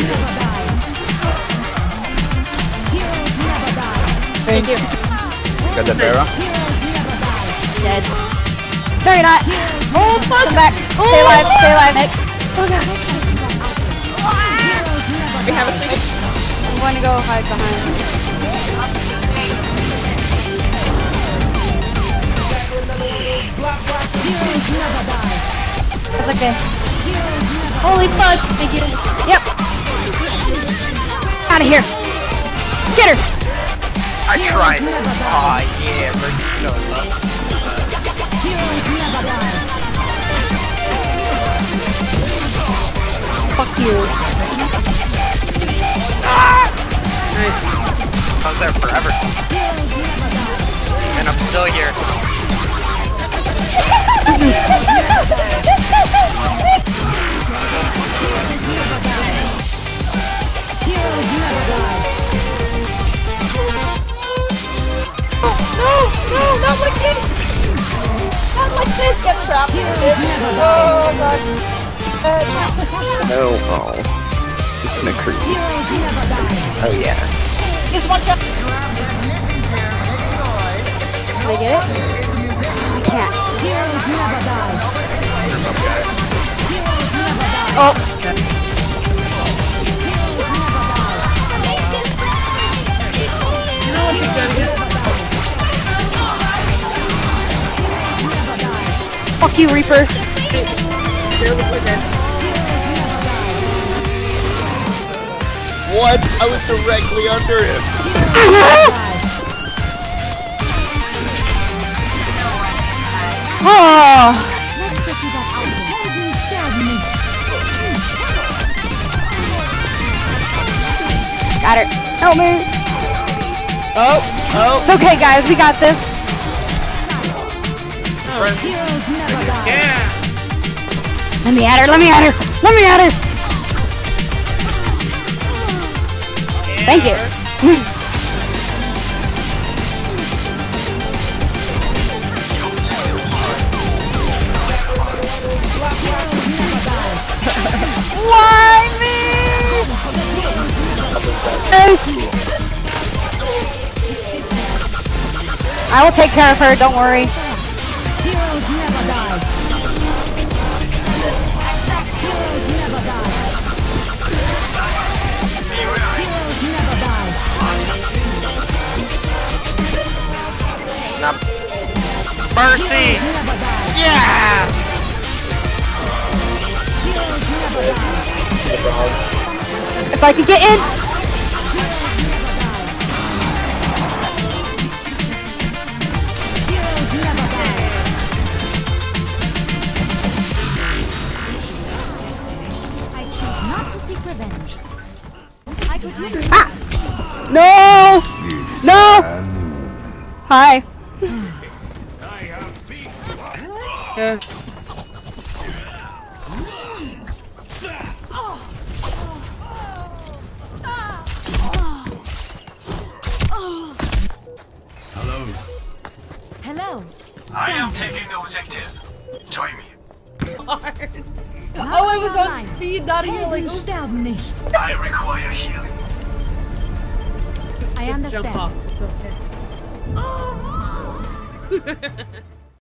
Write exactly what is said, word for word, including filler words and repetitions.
Thank you. Got the Vera? Dead. No, you're not. Oh, fuck! Come back. Oh. Stay alive. Stay alive, Nick. Oh, God. We have a sleep. I'm going to go hide behind. That's okay. Holy fuck! Thank you. Yep. Out of here. Get her. I tried. Aw, oh, yeah, versus no, son. Fuck you. Ah! Nice. I was there forever. And I'm still here. Oh, no, no, not like this! Not like this! Get trapped! Oh god. No, oh. It's gonna creep. Oh yeah. Just one shot! Can I get it? I can't. Oh! Fuck you, Reaper! What? I was directly under him. Oh! Got her. Help me! Oh, oh. It's okay, guys. We got this. Yeah. Let me at her. Let me at her. Let me at her. Thank you. Why me? Yes. I will take care of her. Don't worry. Heroes never die. Heroes never die. Heroes never die. Snap. Mercy! Yeah! If I could get in! Ah! No! No! Hi. Yeah. Hello. Hello. I am taking the objective. Join me. Oh, I was on speed, not healing. Sterben nicht. I require healing. I understand. Jump off. It's okay.